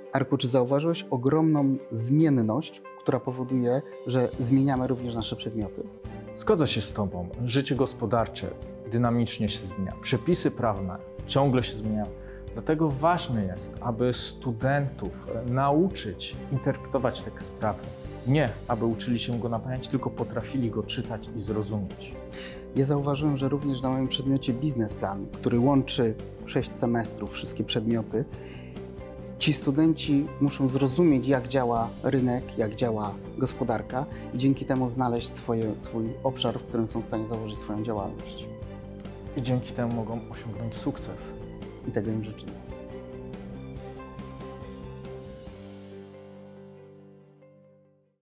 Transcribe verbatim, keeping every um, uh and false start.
Arku, czy zauważyłeś ogromną zmienność, która powoduje, że zmieniamy również nasze przedmioty? Zgodzę się z Tobą. Życie gospodarcze dynamicznie się zmienia. Przepisy prawne ciągle się zmieniają. Dlatego ważne jest, aby studentów nauczyć interpretować tekst prawny. Nie, aby uczyli się go na pamięć, tylko potrafili go czytać i zrozumieć. Ja zauważyłem, że również na moim przedmiocie biznesplan, który łączy sześć semestrów, wszystkie przedmioty, ci studenci muszą zrozumieć, jak działa rynek, jak działa gospodarka i dzięki temu znaleźć swoje, swój obszar, w którym są w stanie założyć swoją działalność. I dzięki temu mogą osiągnąć sukces. I tego im życzymy.